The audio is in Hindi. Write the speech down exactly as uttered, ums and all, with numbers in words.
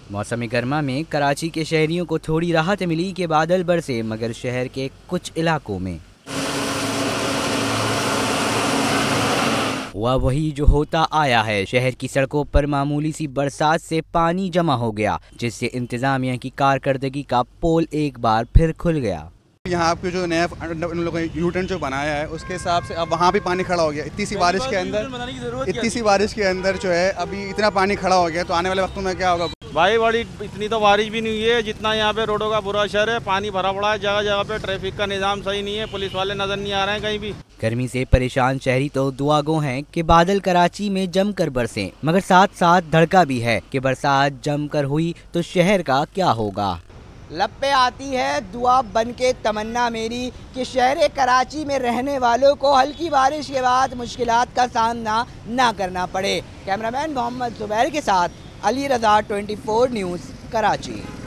मौसम गर्मा में कराची के शहरियों को थोड़ी राहत मिली कि बादल बरसे, मगर शहर के कुछ इलाकों में हुआ वही जो होता आया है। शहर की सड़कों पर मामूली सी बरसात से पानी जमा हो गया, जिससे इंतजामिया की कारकर्दगी का पोल एक बार फिर खुल गया। यहाँ आपके जो नया उन लोगों ने यू टर्न जो बनाया है उसके हिसाब से अब वहाँ भी पानी खड़ा हो गया। इतनी सी बारिश के अंदर इतनी सी बारिश के अंदर जो है अभी इतना पानी खड़ा हो गया, तो आने वाले वक्तों में क्या होगा? भाई बड़ी इतनी तो बारिश भी नहीं हुई है जितना यहाँ पे रोडों का बुरा असर है। पानी भरा पड़ा है जगह जगह पे, ट्रैफिक का निजाम सही नहीं है, पुलिस वाले नजर नहीं आ रहे हैं कहीं भी। गर्मी से परेशान शहरी तो दुआगो हैं कि बादल कराची में जमकर बरसें, मगर साथ साथ धड़का भी है कि बरसात जमकर हुई तो शहर का क्या होगा। लब पे आती है दुआ बन के तमन्ना मेरी कि शहर कराची में रहने वालों को हल्की बारिश के बाद मुश्किलात का सामना ना करना पड़े। कैमरामैन मोहम्मद जुबैर के साथ अली रजा, चौबीस न्यूज़, कराची।